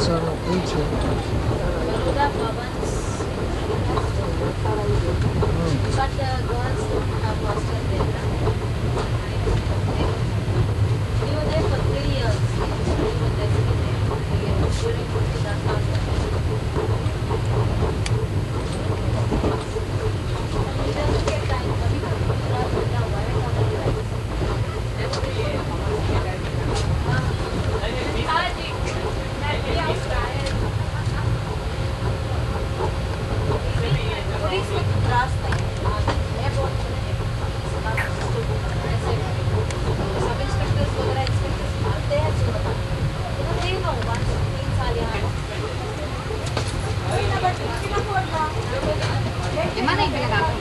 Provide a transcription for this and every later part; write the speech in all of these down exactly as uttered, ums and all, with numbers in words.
seven, eighteen. But the girls have hostel there. We were there for three years. We were there during that hostel. We just get time. अभी तो रात में क्या हुआ है Gimana yang bilang aku?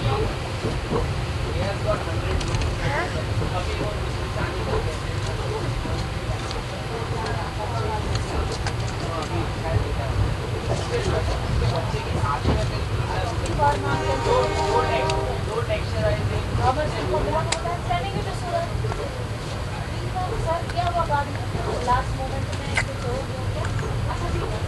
Last moment में कुछ हो गया क्या? अच्छा ठीक है।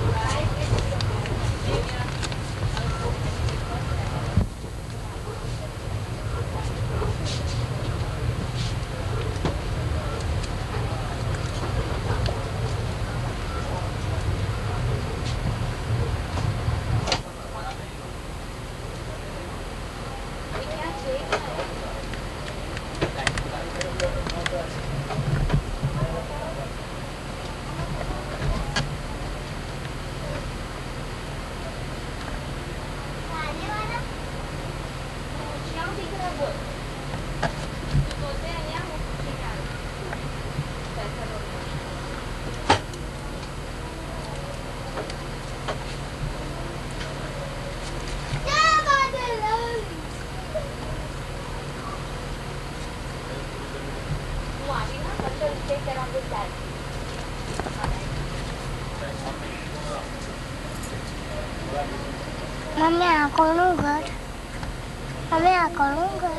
Mami, aku nunggu. Mami, aku nunggu.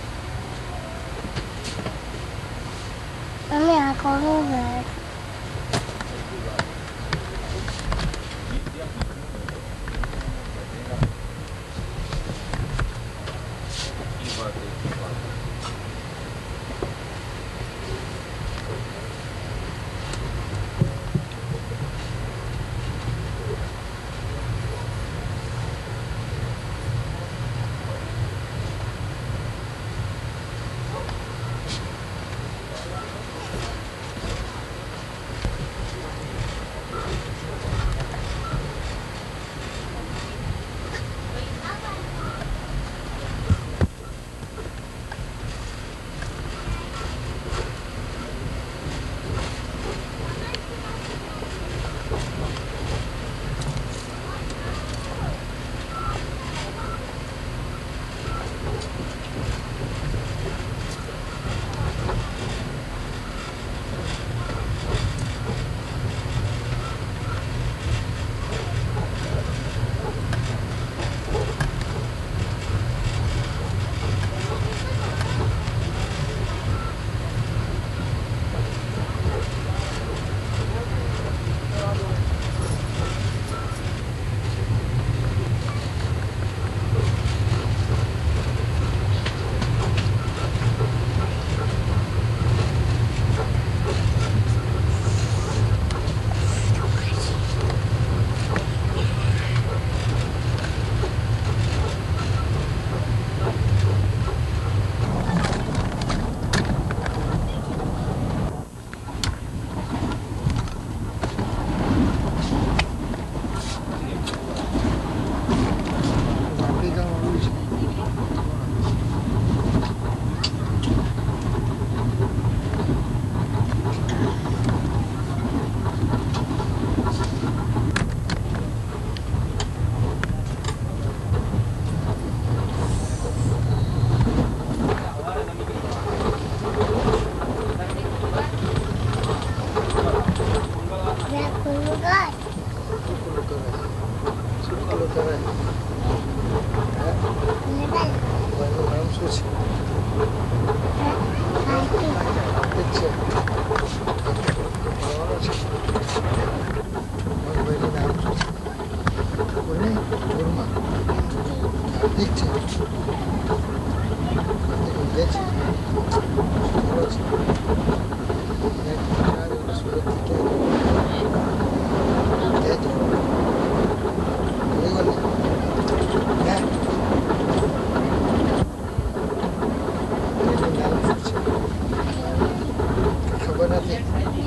Mami, aku nunggu. ઉતરે ભાઈનું નામ શું છે? ઠીક છે ભણવાનો છે. ભાઈનું નામ શું છે? ખબર નહીં. ગુરુમાં ઠીક છે. લે છે ખબર નથી.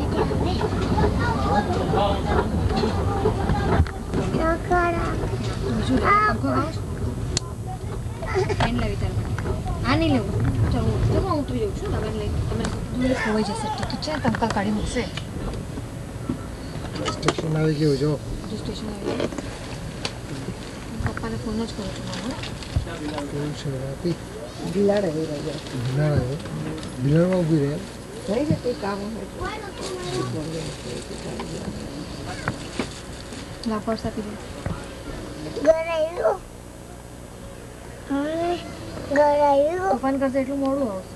આ નહીં લેવું. ચાલો ચાલો હું ઉતરી જાઉં છું. દબાણ લઈ તમે દૂર ખોવાઈ જશે. ટિકિટ છે ટંકા કાઢી મૂકશે. સ્ટેશન આવી ગયું જો. હજુ સ્ટેશન આવી ગયું. પપ્પાને ફોન જ કરું છું મામા. કેવું છે આપી? બિલાડ આવી રહ્યા બિલાડ આવ્યો. બિલાડમાં ઊભી રહે. રહી છે કંઈ કામ હોય લા પર્સ આપી દે. ગરાયું મમ્મી ગરાયું તોફાન કરશે એટલું મોડું આવશે.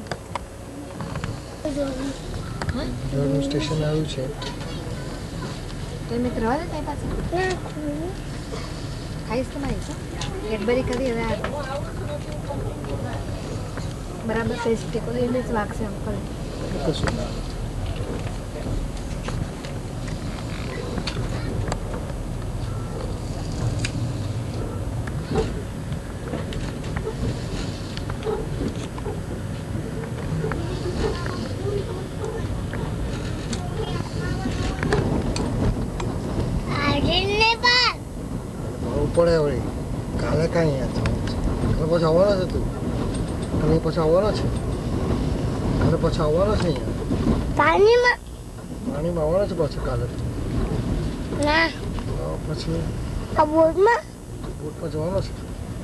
બિલાડનું સ્ટેશન આવ્યું છે. તો મેં કરવા દે તારી પાસે ખાઈશ તો મારી કેડબરી કરી હવે આ બરાબર ટેસ્ટ ટેકો લઈને જ લાગશે અંકલ. કશું ના પડે વળી. કાલે કાંઈ અહીંયા જવાનું છે. કાલે પછી આવવાનો છે તું. કાલે પછી આવવાનો છે. કાલે પછી આવવાનો છે અહીંયા પાણીમાં પાણીમાં આવવાનો છે પાછું કાલે. ના પછી આ બોટમાં બોટમાં જવાનો છે.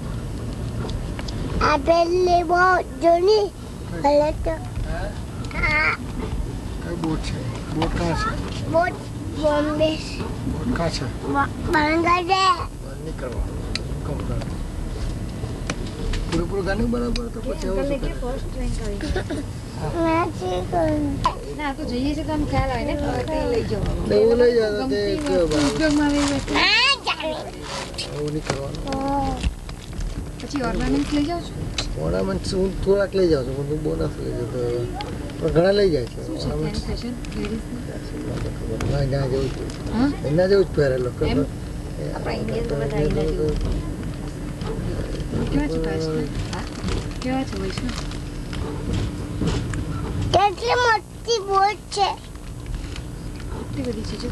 આ પેલી બોટ જોની ભલે તો આ કઈ બોટ છે? બોટ કાં છે? બોટ બોમ્બે બોટ કાં છે? બાંગ્લાદેશ બંધ નહીં કરવાનું. કમ કર પૂરું પૂરું ગાનું બરાબર તો પછી આવું શું કરે? ફર્સ્ટ ટ્રેન કરી નથી કરું ના તો જઈએ છે તો આમ ખ્યાલ આવે ને તે લઈ જવાનું. એવું લઈ જાય તો તે ઉદ્યોગમાં આવી હોય તો. આ જાણે એવું નહીં કરવાનું. પછી ઓર્નામેન્ટ લઈ જાઉં છું. ઓર્નામેન્ટ હું થોડાક લઈ જાઉં છું. હું બોનસ લઈ જતો પણ ઘણા લઈ જાય છે. શું છે ત્યાંની ફેશન લેડીઝની? ના ના જેવું જ હા એના જેવું જ પહેરેલો. એમ? આપણા ઇન્ડિયન તો બધા એના જેવું. કેવા છે વૈષ્ણવ? હા કેવા છે વૈષ્ણવ? કેટલી મોટી બોટ છે કેટલી બધી છે જો.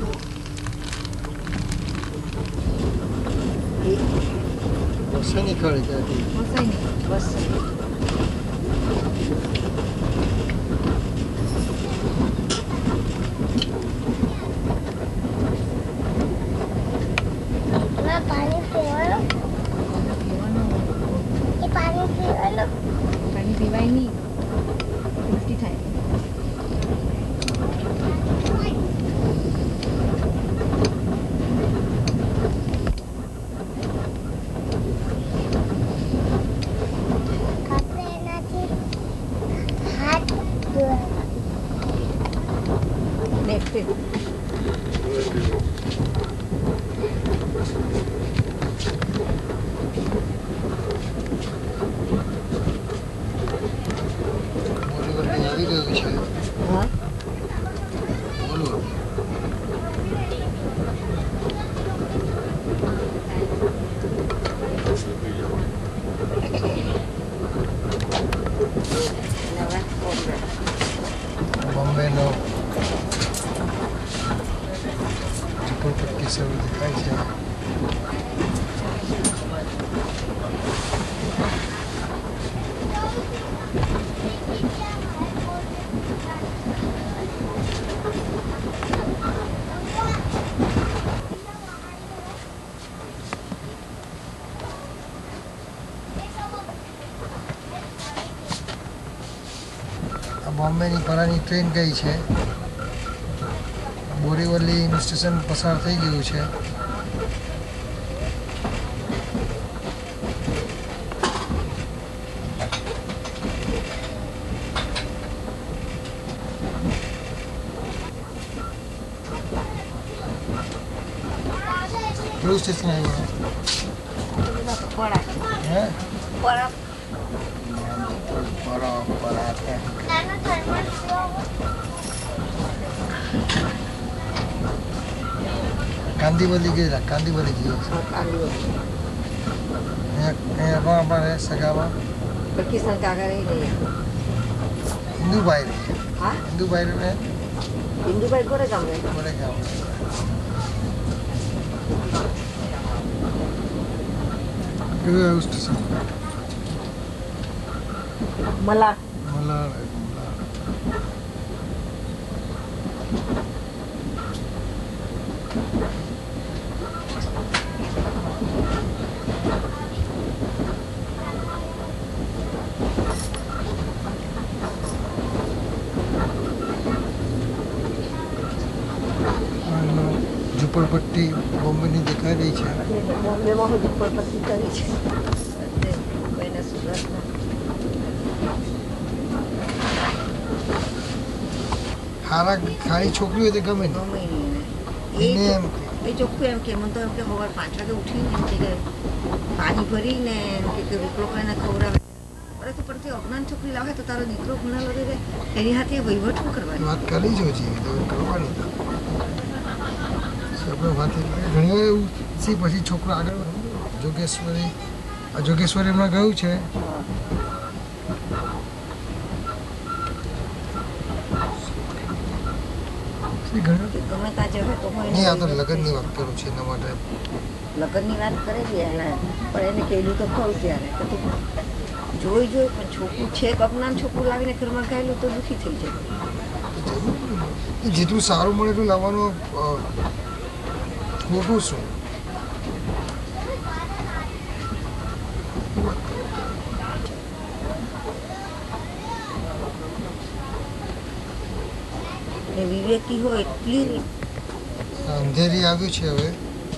બસે નીકળી ત્યાંથી. મસાઈ નહીં બસ. ના પાણી પીવાનું એ પાણી પીવાનું પાણી પીવાય નહીં ઉલટી થાય. આપણે એનાથી હાથ ધોવાના દેખતે બોલી બોલી આવી ગયું છે. હા બોલો બોમ્બેનો ઝુંપડપટ્ટી શરૂ દેખાય છે. બોમ્બેની પરાની ટ્રેન ગઈ છે. બોરીવલી સ્ટેશન પસાર થઈ ગયું છે. કયું સ્ટેશન આવ્યું પડા હે પડા બરાબર છે નાનો થર્મસ કાંદીવલી ગયેલા કાંદીવલી ગયો કાંદીઓ અહીંયા અહીંયા કોણ અમારે સગામાં કિશન કાકા રહી નહીં હિન્દુભાઈ રહે હા હિન્દુભાઈ રહે હિન્દુભાઈ કોરે ગામ રહે બોલે ગામ કેવું આવ્યું સ્ટેશન મલા મલાડ ઝુંપડપટ્ટી બોમ્બેની દેખાઈ રહી છે બોમ્બેમાં હું ઝુંપડપટ્ટી કરી છે કોઈને સુરતમાં હારા ખાલી છોકરી હોય તો ગમે ને ગમે નહીં એને એને એમ એ ચોખ્ખું એમ કે મને તો એમ કે સવાર પાંચ વાગે ઉઠીને એમ કે પાણી ભરીને એમ કે કે રોટલો કરીને ખવડાવે અરે તો પડતી અજ્ઞાન છોકરી લાવે તો તારો દીકરો ભણેલો રહે એની હાથે વહીવટ શું કરવાની વાત કરી જ છે તો કરવાની તો આપણે વાત ઘણી વાર એવું છે પછી છોકરો આગળ જોગેશ્વરી આ જોગેશ્વરી હમણાં ગયું છે ઘણા ગમે ત્યાં જવે તો હોય નહીં આ તો લગ્નની વાત કરું છું એના માટે લગ્નની વાત કરેલી એને પણ એને કહેલું તો ખરું ત્યારે કે તું જોઈ જોઈ પણ છોકરું છે અપનાન છોકરું લાવીને ઘરમાં ગયેલું તો દુઃખી થઈ જાય જેટલું સારું મળે એટલું લાવવાનું ખોટું શું ને વિવેકી હોય એટલી અંધેરી આવ્યું છે હવે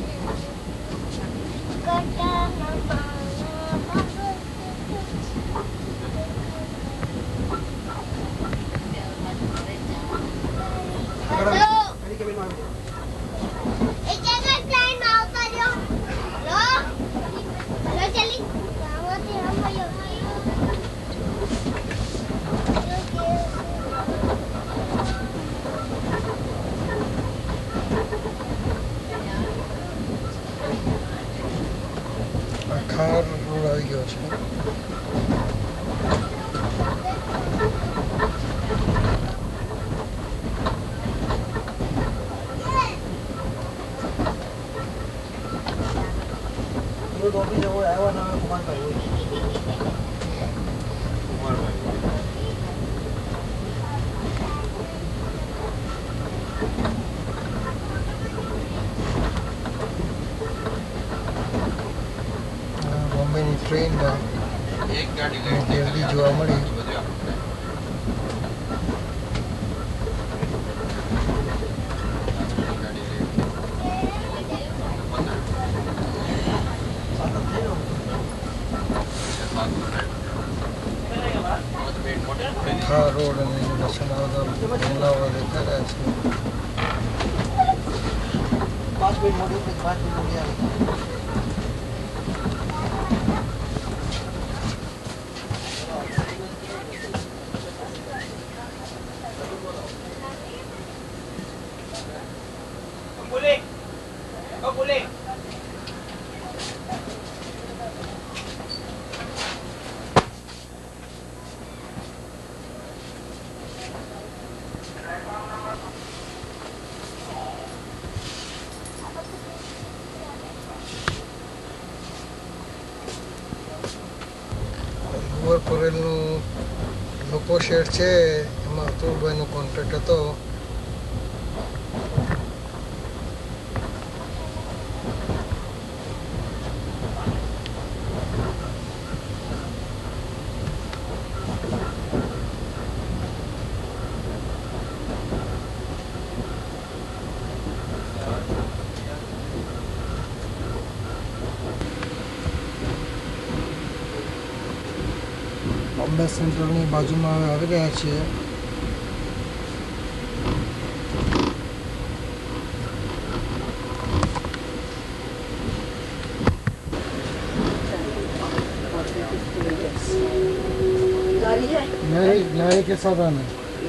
ખાર રોડ આવી ગયો છે બોમ્બેની ટ્રેનમાં જલ્દી જોવા મળી હા રોડ અને દર્શન આવતા બદલાવા દેખાઈ રહ્યા છે પાંચ મિનિટ મોડી પાંચ મિનિટ મોડી આવે ઓવર પરેલનું લોકો શેડ છે એમાં અતુલભાઈનો કોન્ટ્રાક્ટ હતો બોમ્બે સેન્ટ્રલની બાજુમાં હવે આવી રહ્યા છીએ लॉरी है नहरी नहरी के साथ आना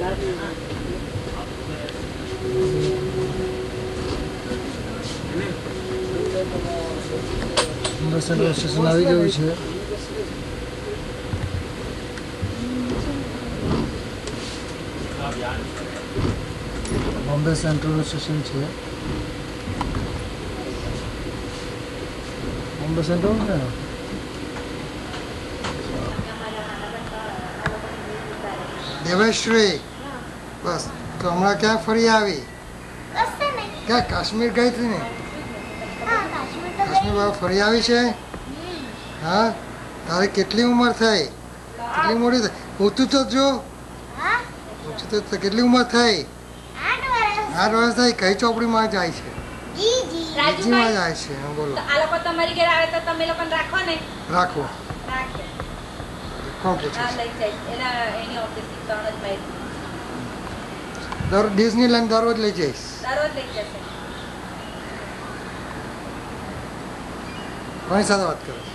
बस स्टेशन આવી ગયું છે બોમ્બે સેન્ટ્રલ સ્ટેશન છે બોમ્બે સેન્ટ્રલ ને દેવેશ્રી બસ તો હમણાં ક્યાં ફરી આવી ક્યાં કાશ્મીર ગઈ હતી ને કાશ્મીર બાબા ફરી આવી છે હા તારે કેટલી ઉંમર થઈ કેટલી મોટી થઈ ઊંચું તો જો ઊંચું તો કેટલી ઉંમર થઈ આઠ વર્ષ થઈ કઈ ચોપડીમાં જાય છે બીજીમાં જાય છે હા બોલો આ લોકો તમારી ઘરે આવે તો તમે લોકોને રાખો ને રાખો રાખો કોણ પૂછે હા લઈ જાય એના એની ઓફિસ ત્રણ જ ભાઈ દર ડિઝનીલેન્ડ દરરોજ લઈ જઈશ દરરોજ લઈ જશે કોની સાથે વાત કરો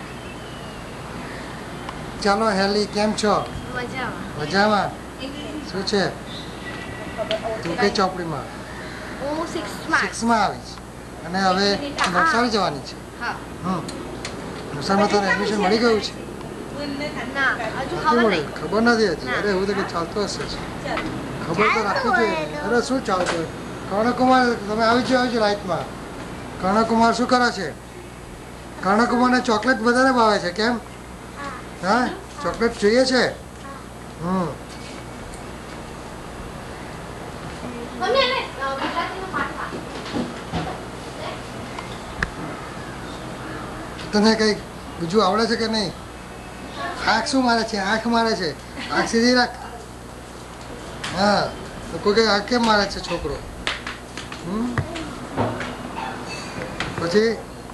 ચાલો હેલી કેમ છો મજામાં મજામાં શું છે તું કઈ ચોપડીમાં હું સિક્સમાં સિક્સમાં આવી છે અને હવે નવસારી જવાની છે હા હમ નવસારીમાં તારે એડમિશન મળી ગયું છે ના હજુ નથી ખબર મળ્યું નહીં ખબર નથી હતી અરે એવું તો કંઈ ચાલતું હશે ખબર તો રાખવી જોઈએ અરે શું ચાલતું હોય કર્ણકુમાર તમે આવી જાઓ આવી જાઓ લાઈટમાં કર્ણકુમાર શું કરે છે કર્ણકુમારને ચોકલેટ વધારે ભાવે છે કેમ હા ચોકલેટ જોઈએ છે હમ તને કઈ બીજું આવડે છે કે નહીં આંખ શું મારે છે આંખ મારે છે આંખ સીધી રાખ હા તો કોઈ કઈ આંખ કેમ મારે છે છોકરો હમ પછી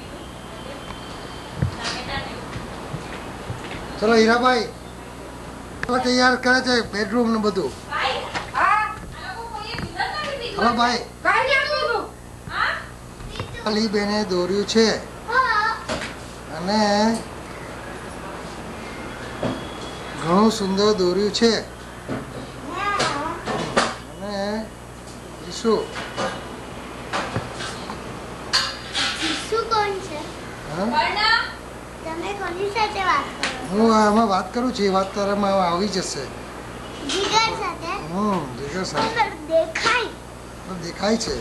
ચલો હીરાભાઈ તૈયાર કરે છે બેડરૂમ ને બધું હલો ભાઈ અલી બેને દોર્યું છે અને ઘણું સુંદર દોર્યું છે અને શું શું કોણ છે હા તમે કોની સાથે વાત કરો હું આમાં વાત કરું છું એ વાત તારામાં આવી જશે જીગર સાથે હમ જીગર સાથે દેખાય તો દેખાય છે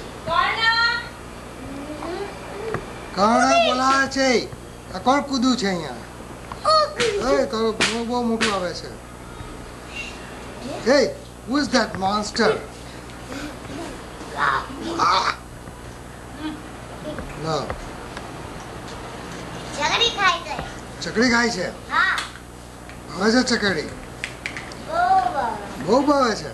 કર્ણ બોલાવે છે આ કોણ કૂદું છે અહીંયા એ તારો બહુ બહુ મોટું આવે છે Hey, who is that monster? Ah. No. ચકડી ખાઈ ગઈ ચકડી ખાય છે હા ભાવે છે ચકડી બહુ બહુ બહુ ભાવે છે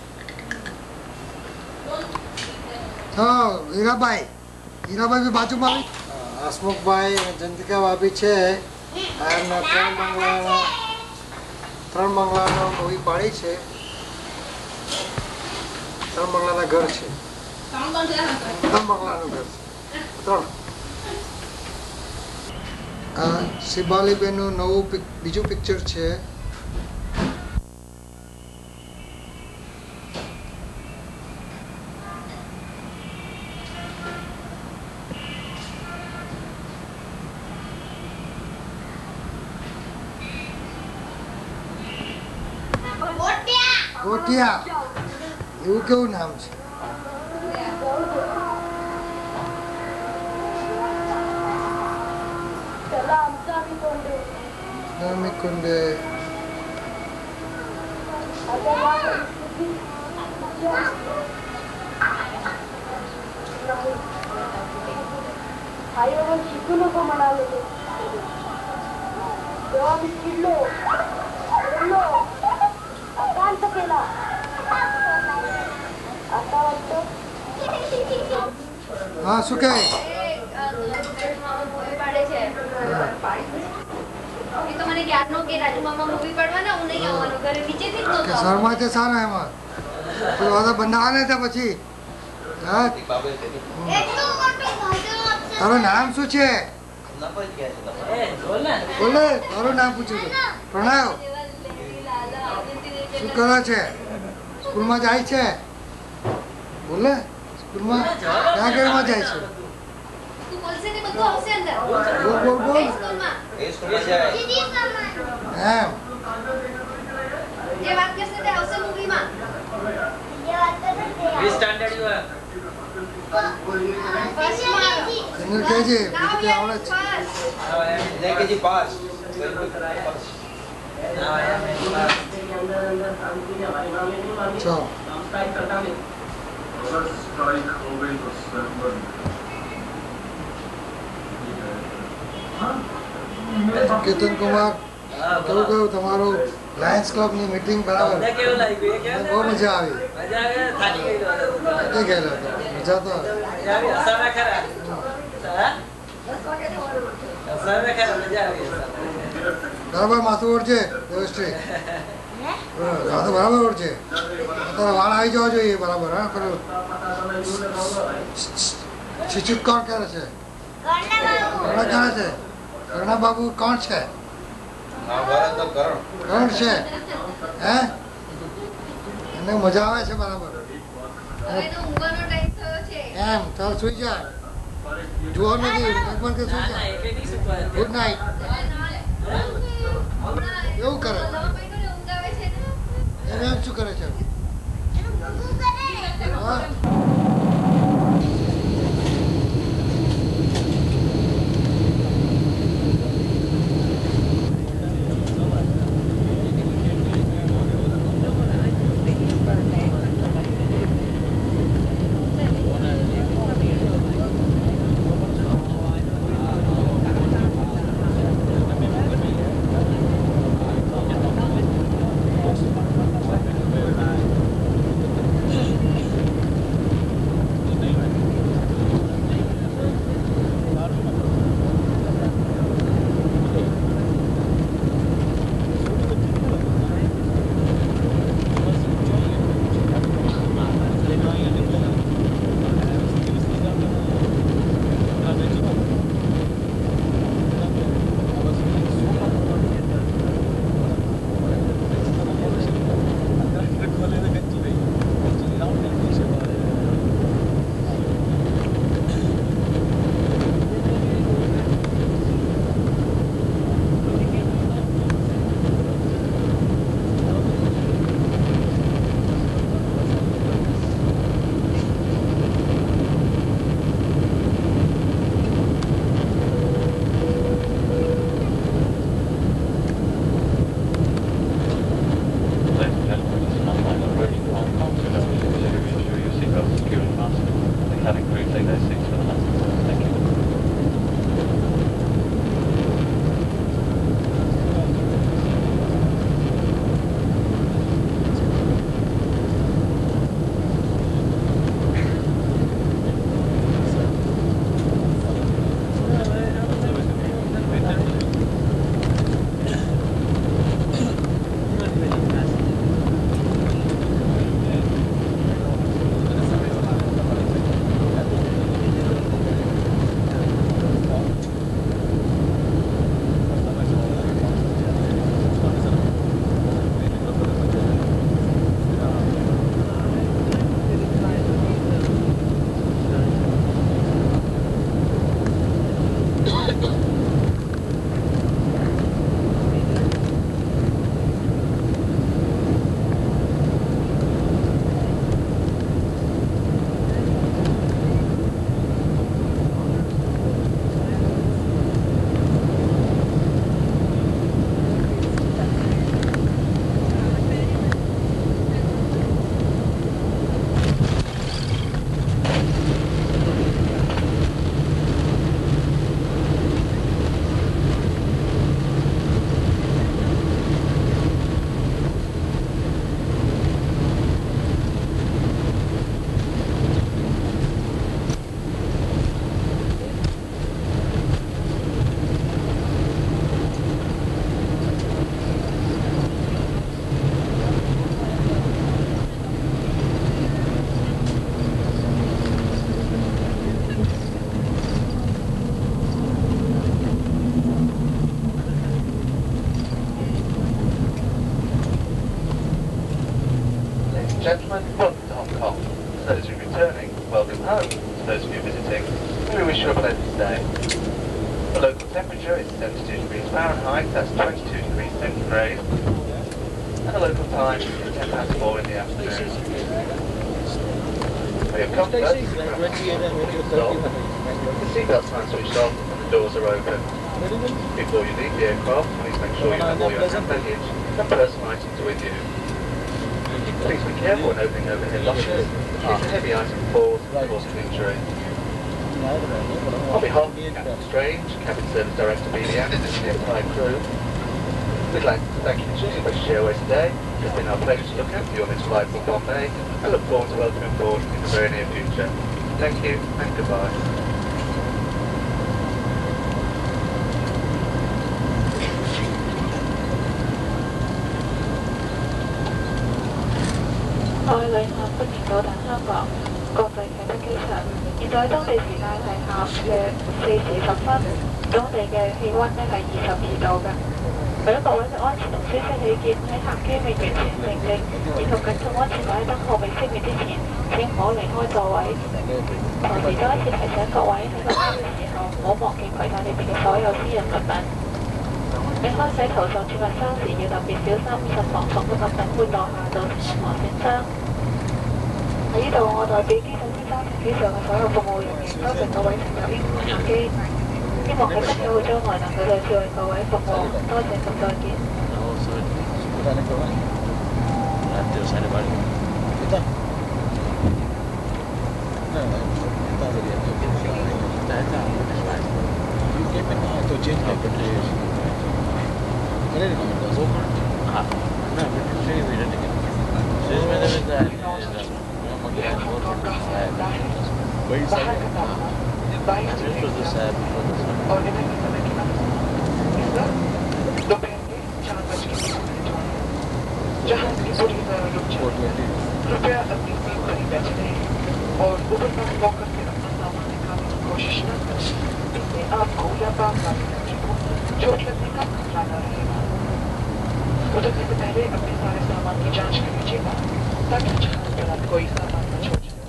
હા હીરાભાઈ હીરાભાઈ બી બાજુમાં આવી હસમુખભાઈ જંતિકા ભાભી છે અને ત્રણ બંગલાનો ત્રણ બંગલાનો મૂવી પાડી છે ત્રણ બંગલાના ઘર છે ત્રણ બંગલાનું ઘર છે ત્રણ આ શિબાલીબેનનું નવું પિક બીજું પિક્ચર છે ગોટિયા એવું કેવું નામ છે નમિકુંડે आईवर शिकू नको म्हणाले तेव्हा मी चिडलो बोललो अकांत केला आता वाटतं હા શું કહે મને ક્યારનો કે રાજુ મામા મૂવી પાડવાના હું નહીં આવવાનું ઘરે નીચેથી જ નહોતો કે શર્મા છે સારા એમાં તો બધા બંધાવાને છે પછી હા તારું નામ શું છે બોલે તારું નામ પૂછ્યું છે પ્રણવ શું કરે છે? સ્કૂલમાં જાય છે? બોલે સ્કૂલમાં ક્યાં ક્યાંમાં જાય છે? તું બોલશે ને બધું આવશે અંદર. બોલ બોલ બોલ. એ સ્કૂલમાં એ સ્કૂલમાં જાય. એમ જે વાત કરશે તે આવશે મૂવીમાં. Which standard you are? ફર્સ્ટમાં. સિનિયર કેજી Now બીજું we આવડે are છે? first. Now I am in J K G pass. Going to first. Now I am in class. ચલો Let's strike away the seven. Ketan Kumar કેવું કહ્યું તમારું Lions ક્લબની meeting બરાબર? તમને કેવું લાગ્યું? એ કહો ને. બહુ મજા આવી. મજા આવે? થાકી ગયેલો હતો. થાકી ગયેલો હતો. મજા તો મજા આવી? હસાવા ખરા? હા? હસાવા ખરા? મજા આવી હસાવા. બરાબર માથું ઓળજે વ્યવસ્થિત. માથું બરાબર ઓળજે. તારા વાળ આવી જવા જોઈએ બરાબર. હા પેલું શિક્ષિત કોણ કરે છે? કોણ કરે છે? કર્ણા બાબુ કોણ છે? મહાભારત તો કરણ. કોણ છે? હે એને મજા આવે છે બરાબર. હવે તો ઊંઘવાનો ટાઈમ થયો છે. એમ ચાલ સુઈ જા. જુઓ નથી એક વાર કે સુઈ ના, ના, જા. એટલે નહીં સૂતો અત્યારે. Good night. એવું કરે નવા મહિનાની ઊંઘ આવે છે ને. એને એમ શું કરે છે? હા gentlemen, welcome to Hong Kong. To those of you returning, welcome home. To those of you visiting, we wish you a pleasant stay. The local temperature is seventy-two degrees Fahrenheit, that's twenty-two degrees centigrade. And the local time is ten past four in the afternoon. For your comfort, the seatbelt sign switched off and the doors are open. Before you leave the aircraft, please make sure you have all your hand baggage and personal items with you. Please be careful when opening overhead lockers. In case a heavy item falls and causes injury. On behalf of Captain Strange, Cabin Service Director B D and the entire crew, we'd like to thank you for choosing British Airways today. It's been our pleasure to look after you on this flight from Bombay and look forward to welcoming you aboard in the very near future. Thank you and goodbye. 各位旅客歡迎到達香港國際啟德機場，現在當地時間係下午嘅四時十分，當地嘅氣温呢係二十二度嘅。為咗各位嘅安全同舒適起見，喺客機未完全命令以及緊急安全帶燈號未熄滅之前，請唔好離開座位。同時再一次提醒各位喺落機嘅時候，唔好忘記攜帶你哋嘅所有私人物品。你開洗頭上儲物箱時要特別小心，慎防防嘅物品會墮下造成任何損傷。喺呢度，我代表機長先生同機上嘅所有服務人員，多謝各位乘客應付客機，希望喺不久嘅將來能夠再次為各位服務。多謝及再見。 कृपया अपनी seat पर ही बैठे रहें और ऊपर तक walk करके अपना सामान निकालने की कोशिश न करें। इससे आपको या बाम वाली लड़की को चोट लगने का खतरा न रहेगा। उतरने से पहले अपने सारे सामान की जांच कर लीजिएगा ताकि जहां पर कोई सामान न छोड़ जाए।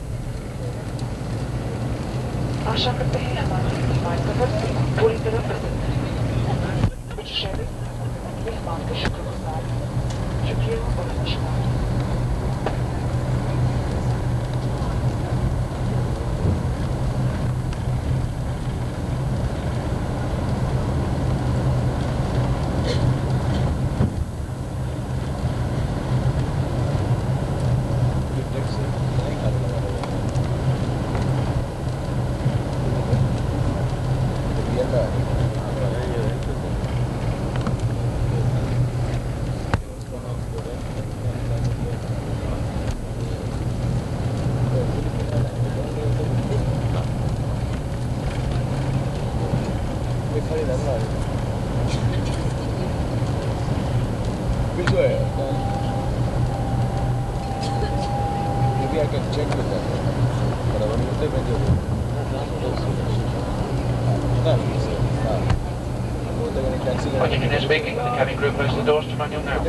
आशा करते हैं हमारी हमारे सफर से पूरी तरह पसंद है। कुछ शहर मेहमान का शुक्रगुजार शुक्रिया और नमस्कार। Engineer speaking, the cabin crew close the doors to manual now.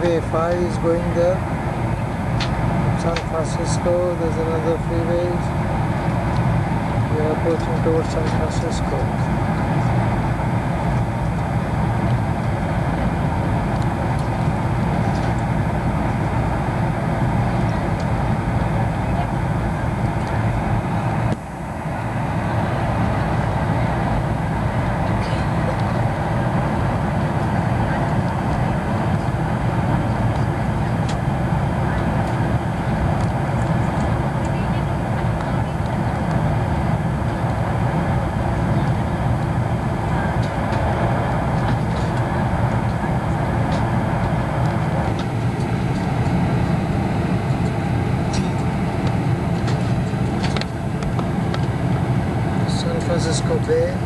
freeway five is going there. San Francisco, there's another freeway. We are approaching towards San Francisco. San Francisco Bay.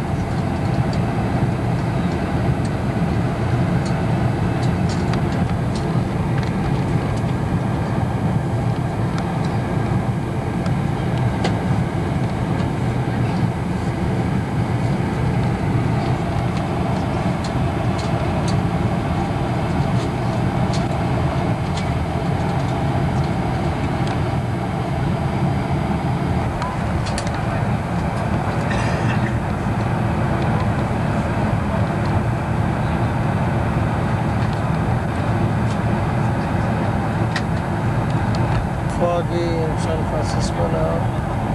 Foggy in San Francisco now.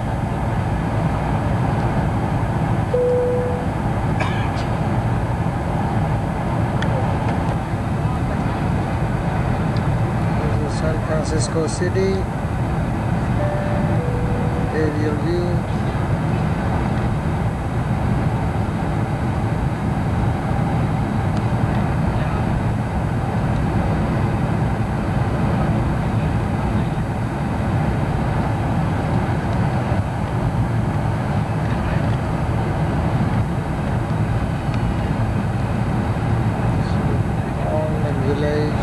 This is San Francisco City. Aerial view. Village.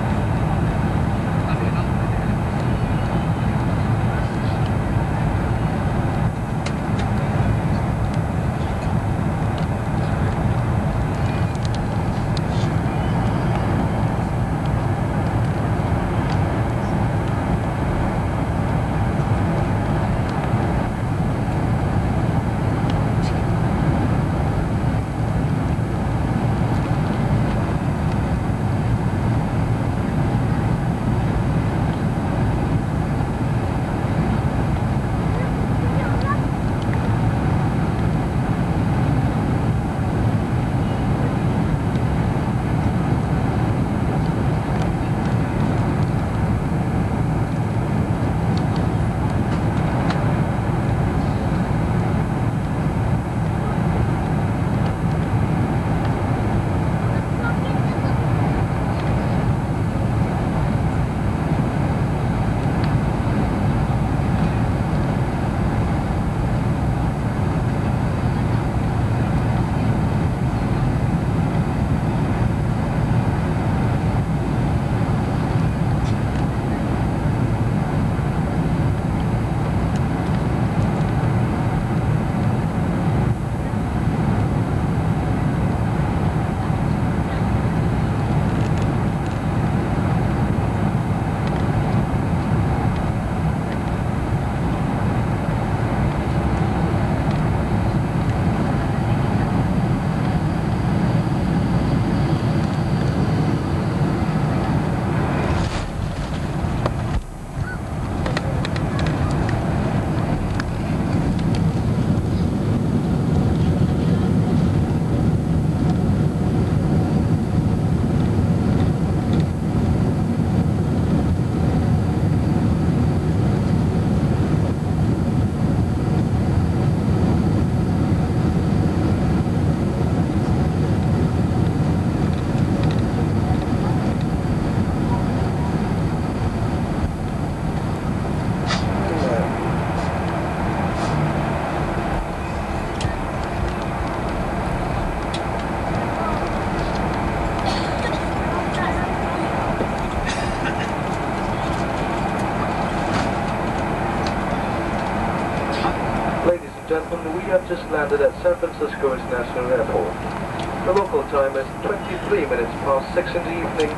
Gentlemen, we have just landed at San Francisco International Airport. The local time is twenty-three minutes past six in the evening.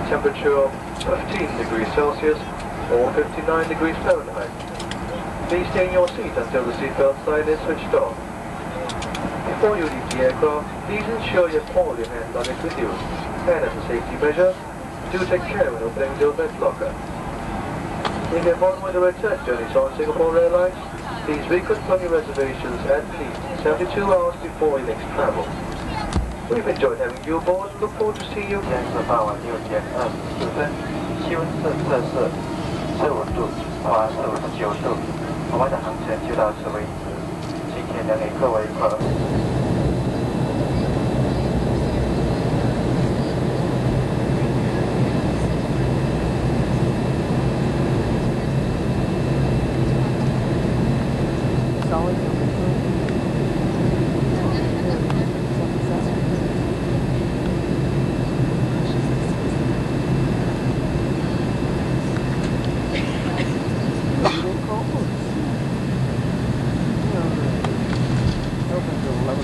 temperature of fifteen degrees Celsius or fifty-nine degrees Fahrenheit. Please stay in your seat until the seatbelt sign is switched off. Before you leave the aircraft, please ensure you have all your hand luggage with you. And as a safety measure, do take care when opening your bed locker. If you're on with the return journeys on Singapore Airlines, please reconfirm your reservations at least seventy-two hours before your next travel. We've enjoyed having you aboard and look forward to seeing you again. 现在是傍晚六点二十四分，气温是摄氏十五度，华氏五十九度。我们的航程就到此为止，今天能给各位朋友。 Open to eleven.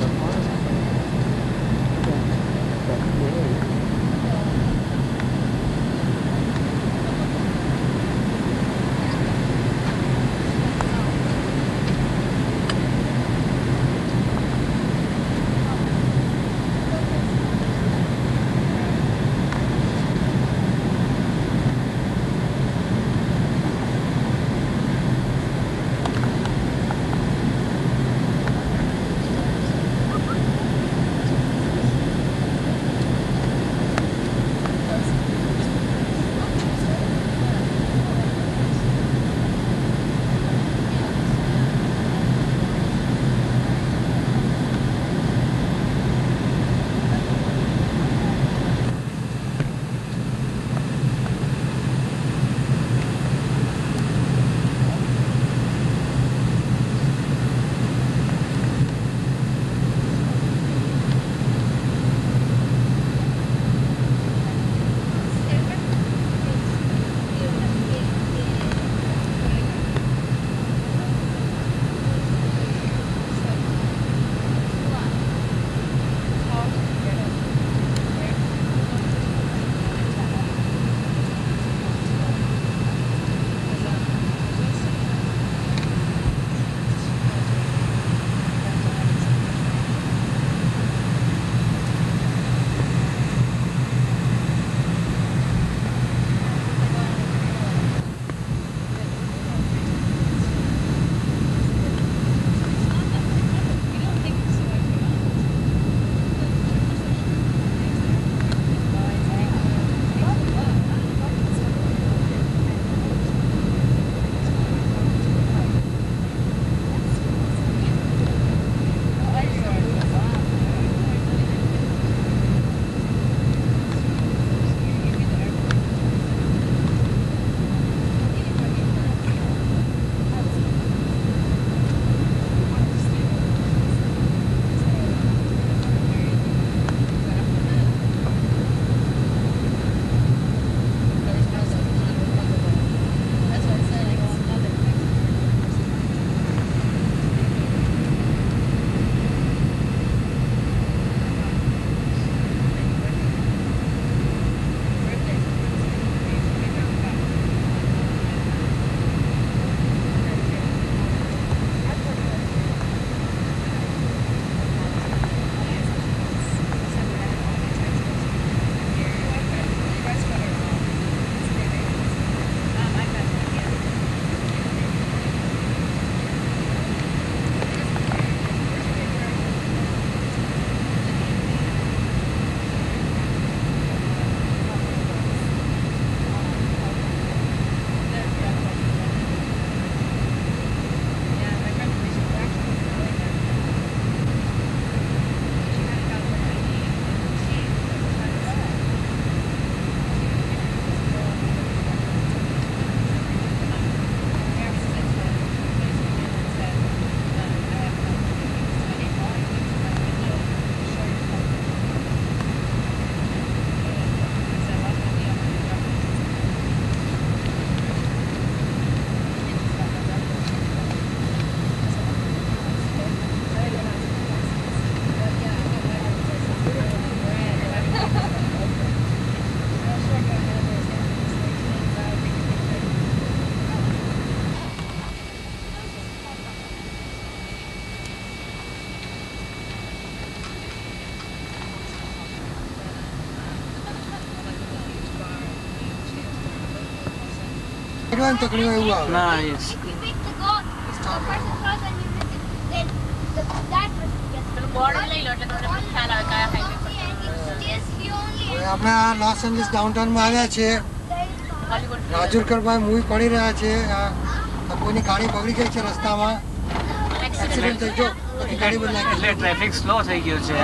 હોય ને તકડી હોય એવું આવે. Nice. If you pick the goal, the person throws and you miss it, then the, that person gets the board લઈ લો એટલે તમને ખ્યાલ આવે કયા હાઈવે પર he only હવે આપણે આ લોસ એન્જલિસ ડાઉનટાઉનમાં આવ્યા છીએ. રાજુરકરભાઈ મૂવી પડી રહ્યા છે. આ આ કોઈની ગાડી બગડી ગઈ છે રસ્તામાં, એક્સિડન્ટ થઈ ગયો પછી ગાડી બદલાઈ એટલે ટ્રાફિક સ્લો થઈ ગયો છે.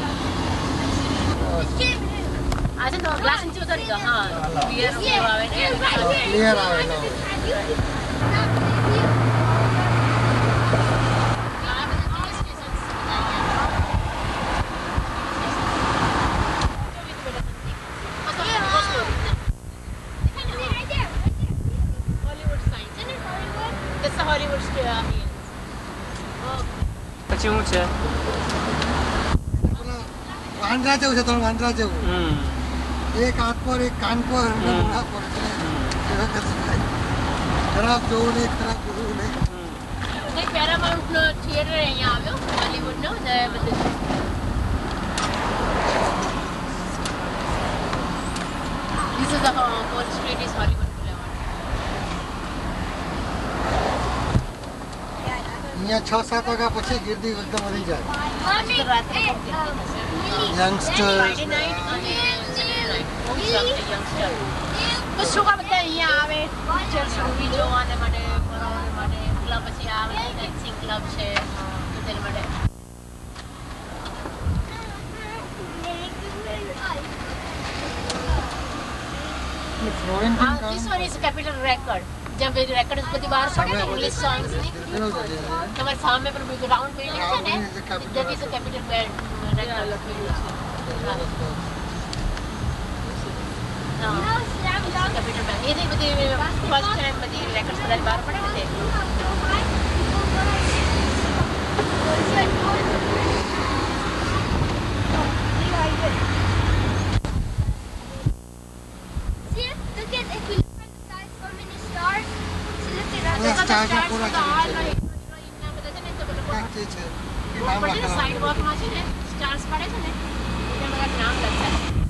આજે તો ગ્લાસ નીચે ઉતરી ગયો હા ક્લિયર આવે ને ક્લિયર આવે ને. પછી શું છે? વાંદરા જેવું છે તો વાંદરા જેવું, હમ એક હાથ પર એક કાન પર અને મોઢા પર છે. ખરાબ જોવું નહીં, ખરાબ જોવું નહીં. એક પેરામાઉન્ટનો થિયેટર અહીંયા આવ્યો હોલીવુડનો ને બધું This is the uh, Wall Street is Hollywood Boulevard. અહીંયા છ સાત વાગ્યા પછી ગીર્દી એકદમ વધી જાય. આજે તો રાત્રે યંગસ્ટર્સ Friday night અને Saturday night બહુ શોખ છે youngster. તો શું કામ બધા અહીંયા આવે પિક્ચર્સ મૂવી જોવાને માટે ફરવાને માટે ક્લબ પછી આવે ડેન્સિંગ ક્લબ છે તો તેના માટે Florentine Uh, this one is Capitol Record. जब record બધી બહાર પડે ને ઇંગ્લિશ સોંગ્સ ની તમારી સામે પર બી રાઉન્ડ બિલ્ડિંગ છે ને that is a Capitol Band record હા Capitol Band એ જે બધી ફર્સ્ટ ટાઈમ બધી રેકોર્ડ્સ બધા બહાર પડે ને તે See, look at if we look at the sky, so many stars. See, look at us. બધા સ્ટાર છે પૂરા છે. સાઈડ વોકમાં છે ને સ્ટાર્સ પડે છે ને એટલે બધા નામ લખાય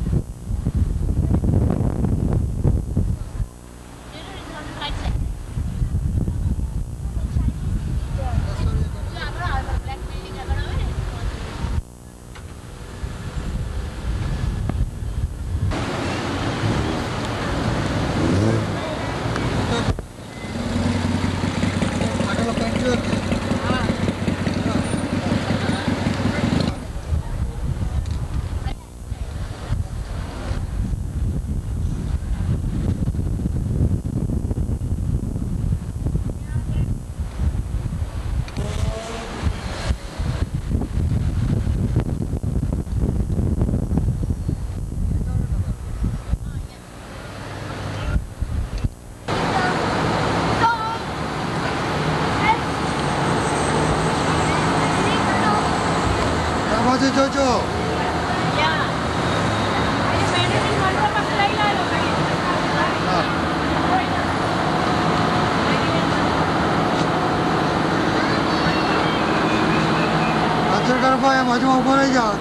બાજુ જોજો. રાજુરકરભાઈ આ બાજુમાં ઉભો રહી જાઓ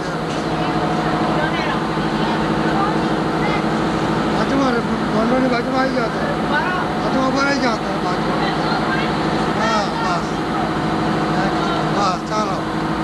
બાજુમાં બોન્ડોની બાજુમાં આવી જાઓ બાજુમાં ઉભો રહી જાઓ બાજુમાં. હા બસ બસ ચાલો.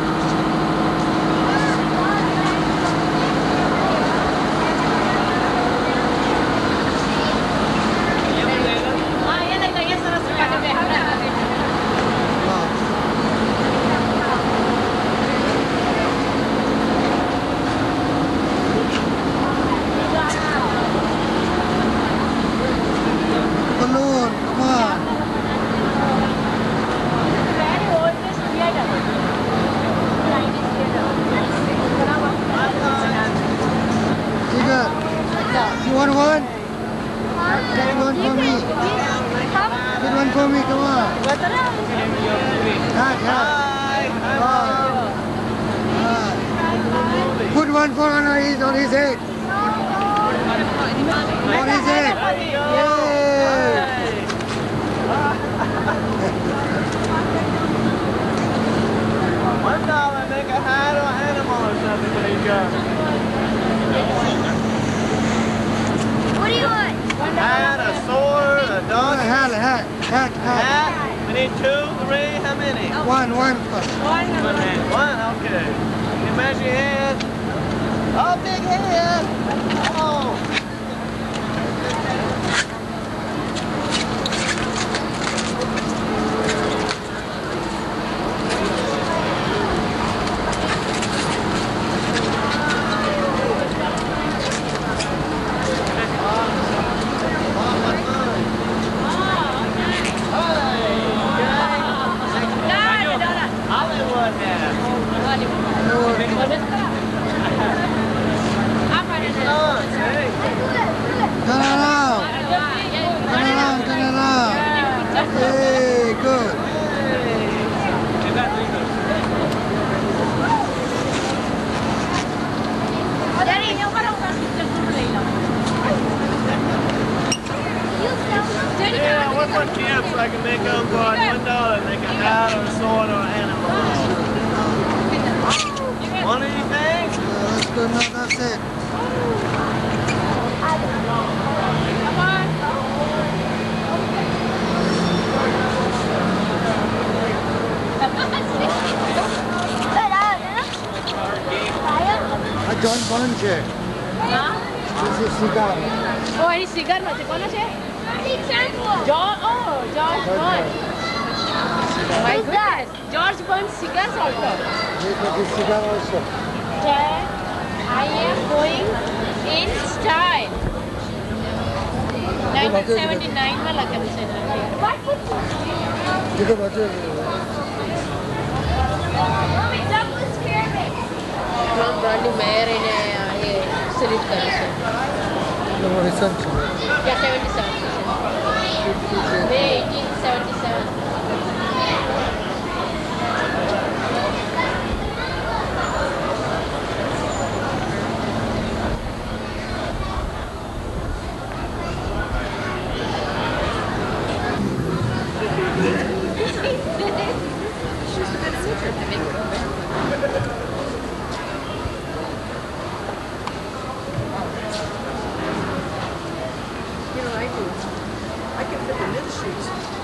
Balloon, come on. Jigger, you want one? Get one for me. Get one for me, come on. Yeah, yeah. Ah. Put one for on his, on his head. On his head. Yay! One dollar, make a hat or animal or something when you go. What do you want? Hat, a sword, a dog. Hat, hat. Hat, hat. Hat. We need two, three, how many? One, one first. One hand. One, okay. You measure your head. Oh, big head. Oh. Turn around. Turn around, turn around. Hey, good. Yeah, what for camps I can make them for one dollar and make a hat or a sword or an animal. Want anything? Yeah, that's good. No, that's it. આ જોન બોન છે. This is cigar. Oh, any cigar નથી કોનો છે? John, oh, George Burns. My goodness, George Burns cigars also. This is cigar also. Dad, I am going in style. nineteen seventy-nine में लगा मुझे ना. देखो बच्चे. From Brandy Mayer in a salute collection. No, recent. Yeah, seventy-seven. May eighteen seventy-seven. You know, I do. I can fit them in the shoes.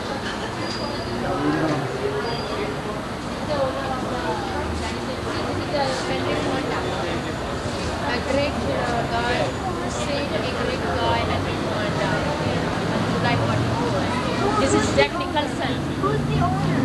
A great uh, guy, said a great guy, and uh, like what he was. This is Jack Nicholson. Who's the owner?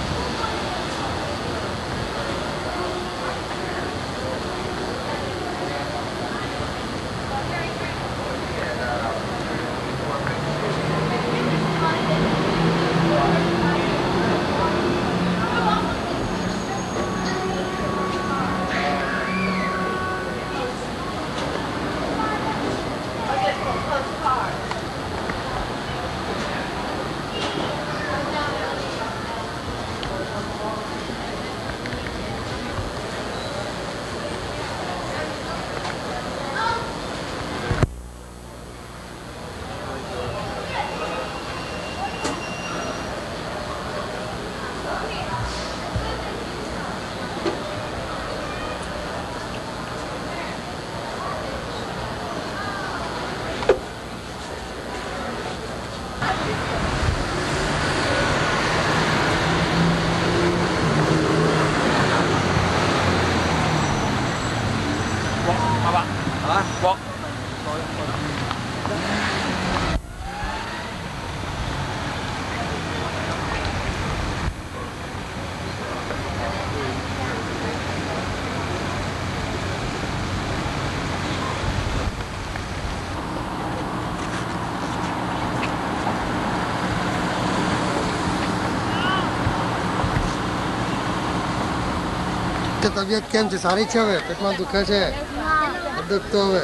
કે તબિયત કેમ છે? સારી છે હવે? પેટમાં દુખે છે? દુખતો હવે?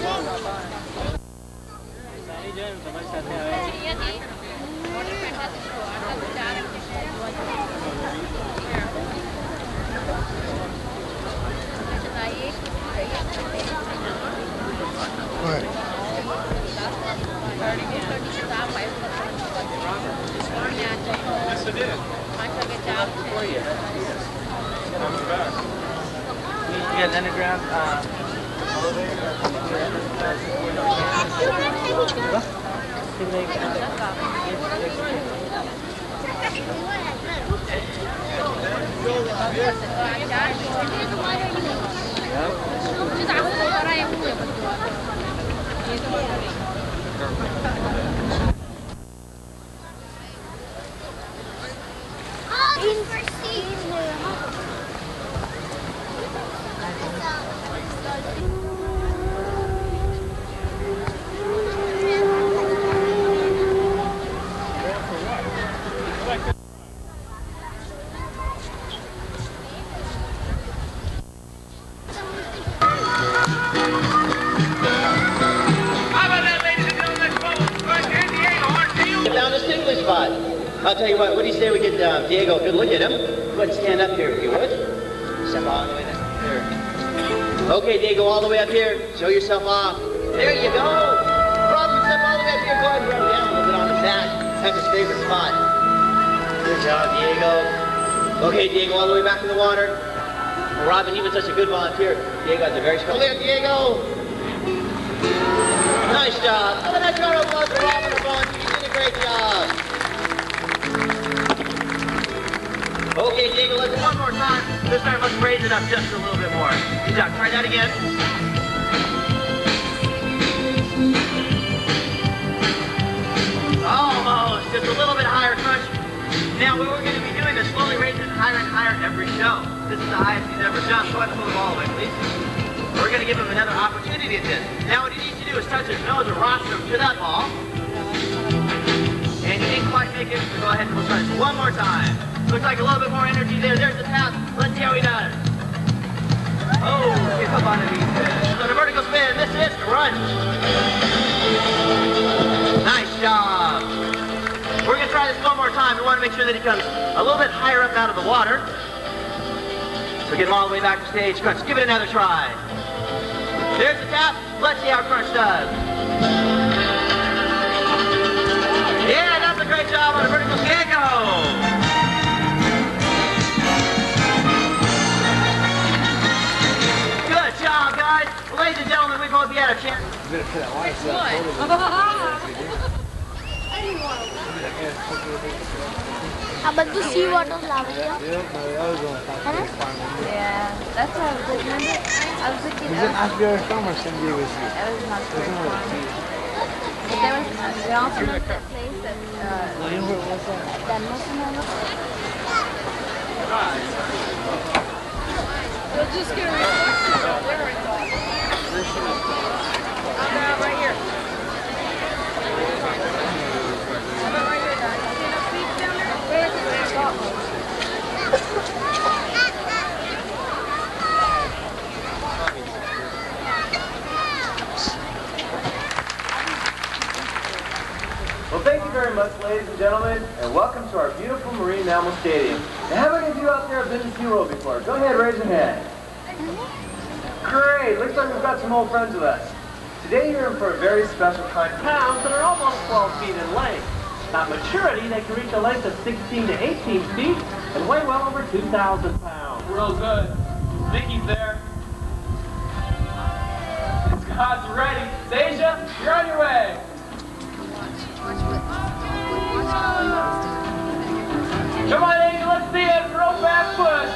You got an underground uh, elevator? I'll tell you what, what do you say we get um, Diego a good look at him? Go ahead and stand up here if you would. Step all the way there. Okay, Diego, all the way up here. Show yourself off. There you go. Robin, step all the way up here. Go ahead and rub down a little bit on his back. That's his favorite spot. Good job, Diego. Okay, Diego, all the way back in the water. Robin, you've been such a good volunteer. Diego got the very strong. There, Diego. Nice job. Give a nice round of applause for Robin and volunteer. You did a great job. Okay, Diego, let's do one more time. This time, let's raise it up just a little bit more. Good job. Try that again. Almost. Just a little bit higher, Crunch. Now, what we're going to be doing is slowly raising it higher and higher every show. This is the highest he's ever jumped. Go ahead and pull the ball away, please. We're going to give him another opportunity at this. Now, what he needs to do is touch his nose or rostrum to that ball. And you didn't quite make it, so go ahead and we'll try this one more time. Looks like a little bit more energy there. There's the tap. Let's see how he does. Oh, get up on the knees. So the vertical spin. This is crunch. Nice job. We're going to try this one more time. We want to make sure that he comes a little bit higher up out of the water. So get him all the way back to stage. Crunch, give it another try. There's the tap. Let's see how Crunch does. Yeah, that's a great job on the vertical spin. Go. Ladies and gentlemen, we've both had a chance. You better put that water so How about the sea water lava? Yeah, that's what I was looking at. I was looking at. Was it not your summer Cindy was here? That was not very fun. But there was, uh, we also went to that place that, uh, no, you know what was that? Denmark and all that. We'll just get a reflection about where I thought. I'm out right here. I'm out right here, guys. See enough seats down there? Where's the Well, thank you very much, ladies and gentlemen, and welcome to our beautiful Marine Mammal Stadium. Now, how many of you out there have been to SeaWorld before? Go ahead, raise your hand. Great, looks like we've got some old friends with us. Today you're in for a very special kind of pounds that are almost twelve feet in length. At maturity, they can reach a length of sixteen to eighteen feet and weigh well over two thousand pounds. Real good. Vicky's there. Scott's ready. Deja, you're on your way. Come on, Angel, let's see it. Throw back push.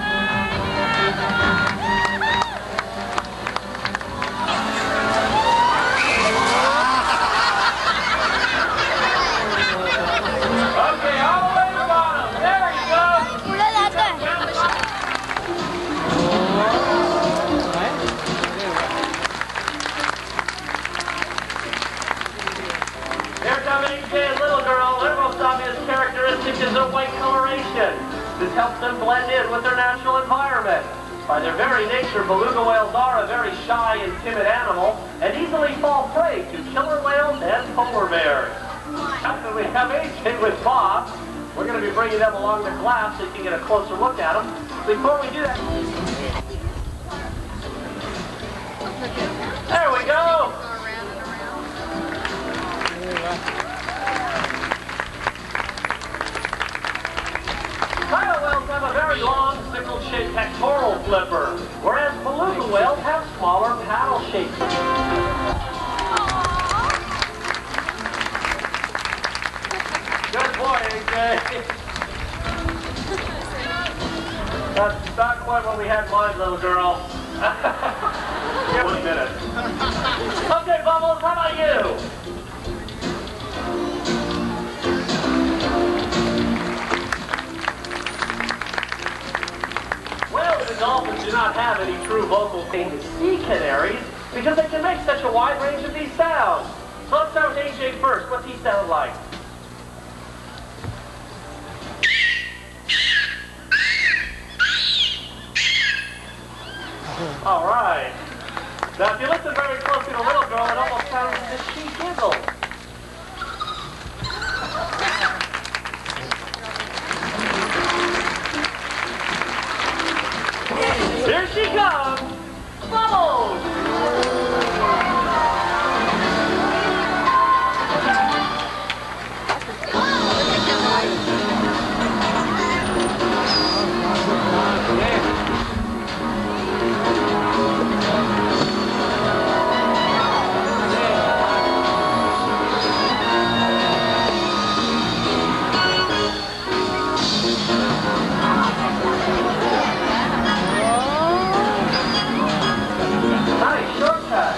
Okay, all the way to the bottom. There you go. There's Dominguez's little girl. Their most obvious characteristic is their white coloration. This helps them blend in with their natural environment. By their very nature, beluga whales are a very shy and timid animal and easily fall prey to killer whales and polar bears. After we have A J with Bob, we're going to be bringing them along the glass so you can get a closer look at them. Before we do that, there we go. Kyle whales have a very long, sickle-shaped pectoral flipper, whereas beluga whales have smaller paddle-shaped. Good boy, A J. That's not quite what we had in mind, little girl. Give me a minute. Okay, Bubbles, how about you? Whales and dolphins do not have any true vocal thing to sea canaries because they can make such a wide range of these sounds. So let's start with A J first. What's he sound like? All right. Now, if you listen very closely to the little girl, it almost sounds as if she giggled. Here she comes, Bubbles! Nice shortcut.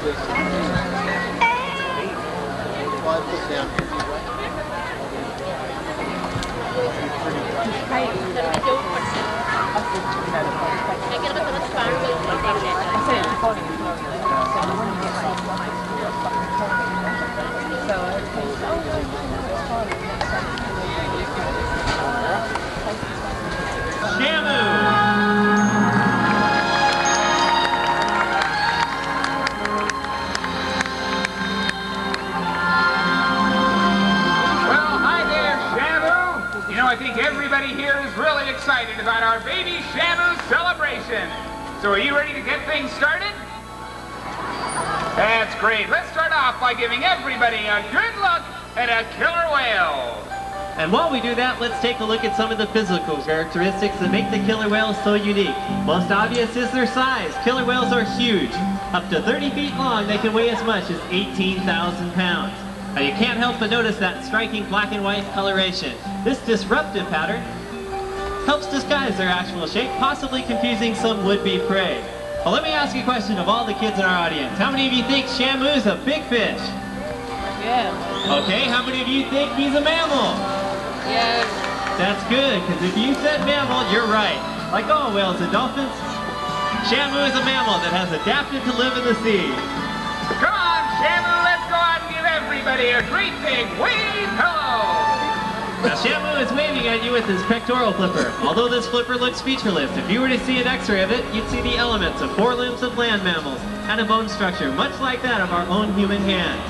I think everybody here is really excited about our Baby Shamu celebration. So are you ready to get things started? That's great. Let's start off by giving everybody a good look at a killer whale. And while we do that, let's take a look at some of the physical characteristics that make the killer whale so unique. Most obvious is their size. Killer whales are huge. Up to thirty feet long, they can weigh as much as eighteen thousand pounds. Now you can't help but notice that striking black and white coloration. This disruptive pattern helps disguise their actual shape, possibly confusing some would-be prey. Well, let me ask you a question of all the kids in our audience. How many of you think Shamu is a big fish? Yeah. Okay, how many of you think he's a mammal? Yes. That's good, because if you said mammal, you're right. Like all whales and dolphins, Shamu is a mammal that has adapted to live in the sea. Come on, Shamu, let's go out and give everybody a great big wave hello! Now Shamu is waving at you with his pectoral flipper. Although this flipper looks featureless, if you were to see an x-ray of it, you'd see the elements of four limbs of land mammals and a bone structure much like that of our own human hand.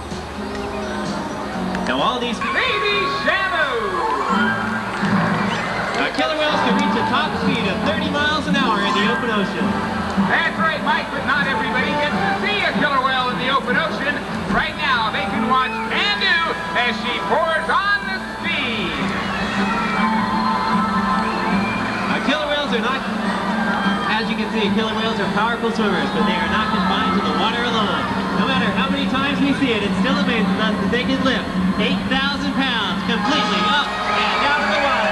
Now all these Baby Shamu! Now killer whales can reach a top speed of thirty miles an hour in the open ocean. That's right, Mike, but not everybody gets to see a killer whale in the open ocean. Right now, they can watch Candu as she pours on the speed. Now killer whales are not, as you can see, killer whales are powerful swimmers, but they are not confined to the water alone. No matter how many times we see it, it still amazes us that they can lift eight thousand pounds completely up and out of the water.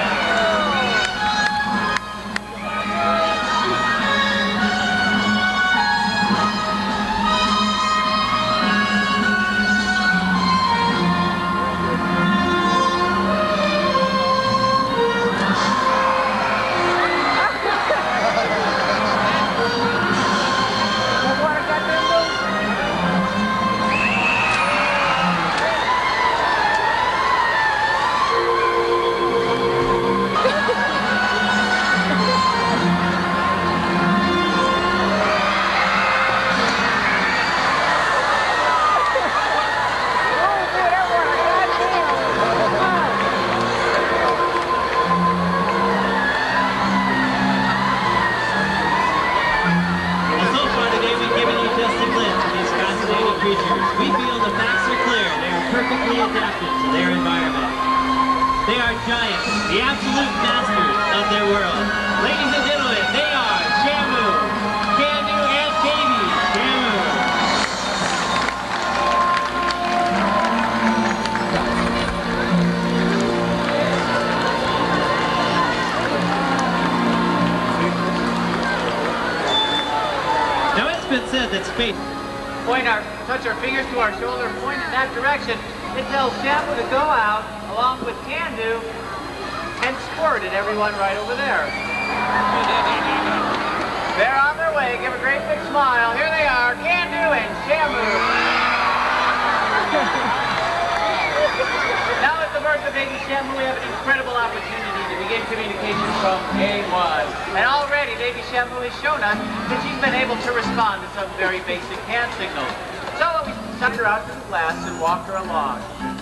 We feel the facts are clear. They are perfectly adapted to their environment. They are giants, the absolute masters of their world. Ladies and gentlemen, they are Shamu, Candu, and Baby Shamu. Now it's been said that space Point our, touch our fingers to our shoulder, point in that direction. It tells Shamu to go out, along with Candu, and squirt at everyone right over there. They're on their way. Give a great big smile. Here they are, Candu and Shamu. Now at the birth of baby Shamu, we have an incredible opportunity to begin communication from day one. And already baby Shamu has shown us that she's been able to respond to some very basic hand signals. So we sent her out to the glass and walked her along.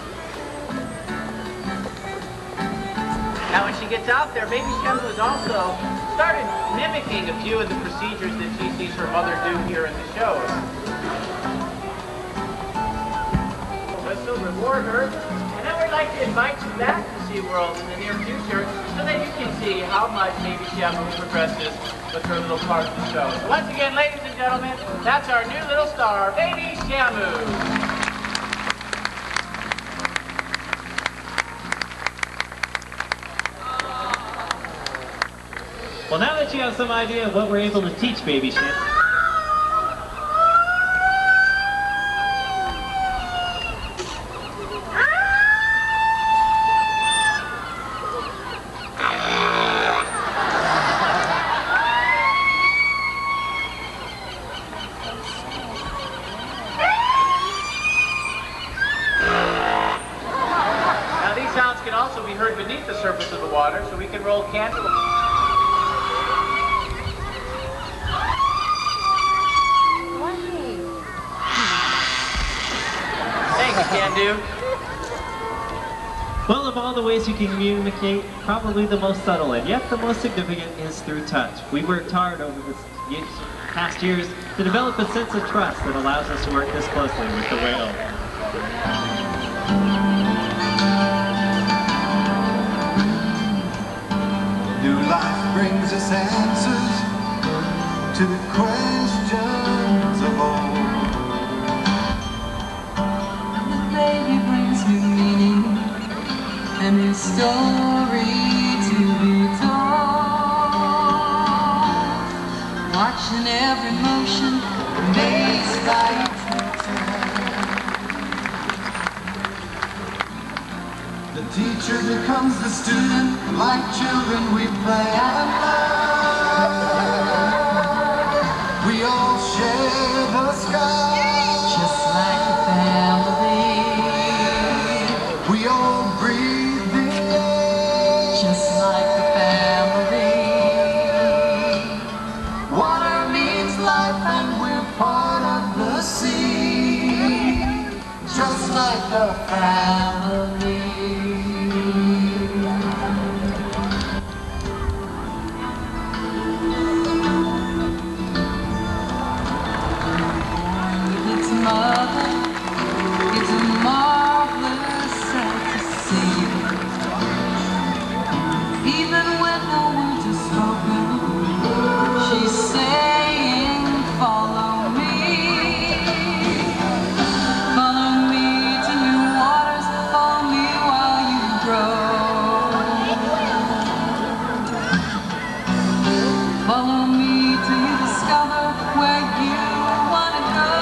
Now when she gets out there, baby Shamu has also started mimicking a few of the procedures that she sees her mother do here in the shows. This will reward her, and then we'd like to invite you back to SeaWorld in the near future so that you can see how much baby Shamu progresses with her little part of the show. So once again, ladies and gentlemen, that's our new little star, baby Shamu. Well, now that you have some idea of what we're able to teach baby Shamu, roll candle. Thanks, Can Do. Well, of all the ways you can communicate, probably the most subtle and yet the most significant is through touch. We worked hard over the past years to develop a sense of trust that allows us to work this closely with the whale. New life brings us answers to the questions of old. The baby brings new meaning and new story to be told. Watching every motion amazed by each return. The teacher becomes the student, like children we play and learn. We all share the sky, just like a family. We all breathe the air, just like a family. Water means life and we're part of the sea, just like a family. Mother, it's a marvelous sight to see. Even when no words are spoken, she's saying, follow me. Follow me to new waters, follow me while you grow. Follow me till you discover where you want to go.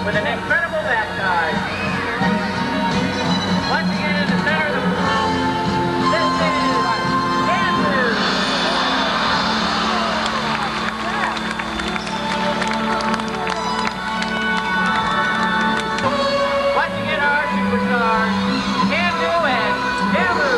with an incredible back dive. Once again in the center of the pool, this is Andrew. Once again our superstars, Andrew and Damu.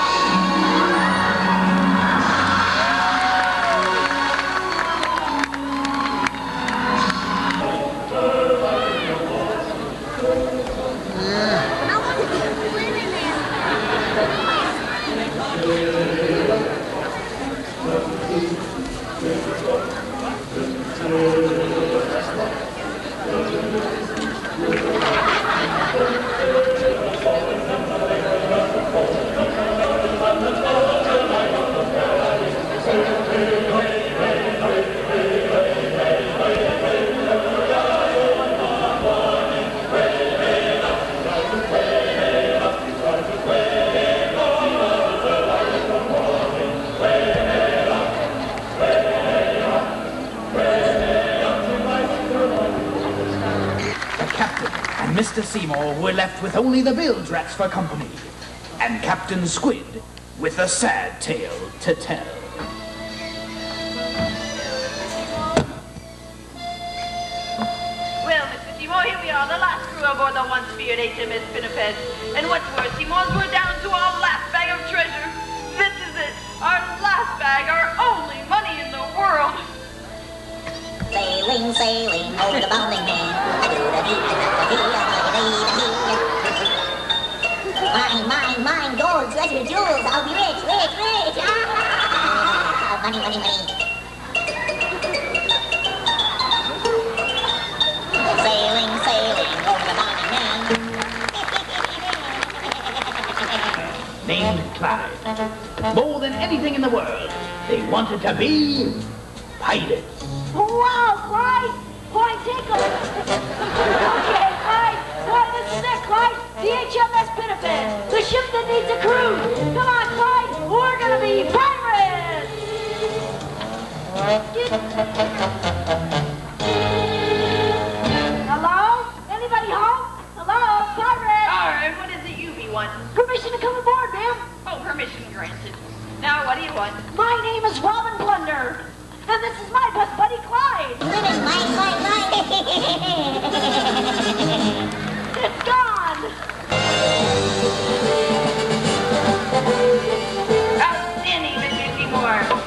Mister Seymour were left with only the bilge rats for company, and Captain Squid with a sad tale to tell. Well, Mister Seymour, here we are, the last crew aboard the once-feared H M S Pinniped. And what's worse, Seymour's, we're down to our last bag of treasure. This is it, our last bag, our only money in the world. Sailing, sailing over the bounding main. Mine, mine, mine, gold, treasure, jewels. I'll be rich, rich, rich. Ah! Money, money, money. Sailing, sailing over the bounding main. Named Clyde. More than anything in the world, they wanted to be pirates. Wow, Clyde! Clyde, take him! Okay, Clyde! Clyde, this is it, Clyde! The H M S Pinniped! The ship that needs a crew! Come on, Clyde! We're gonna be pirates! Hello? Anybody home? Hello? Pirates! Alright, what is it you be wanting? Permission to come aboard, ma'am! Oh, permission granted. Now, what do you want? My name is Robin Blunder! And this is my best buddy, Clyde! Women, mine, mine, mine! It's gone! Outstanding, Mister Seymour!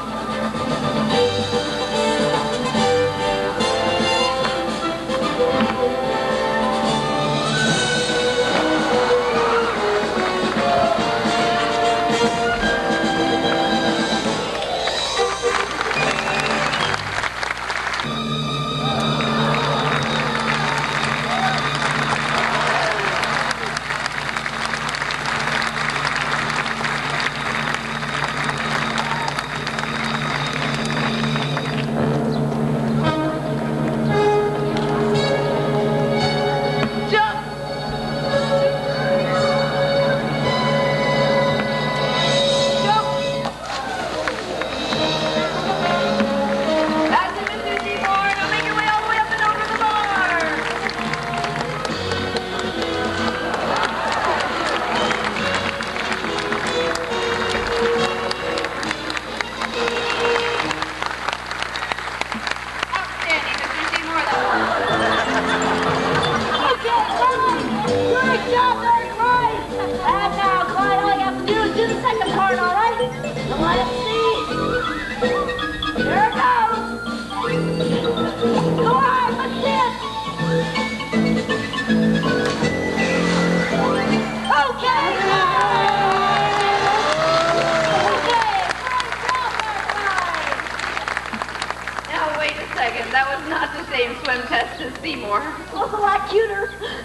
Swim test as Seymour. Looks a lot cuter.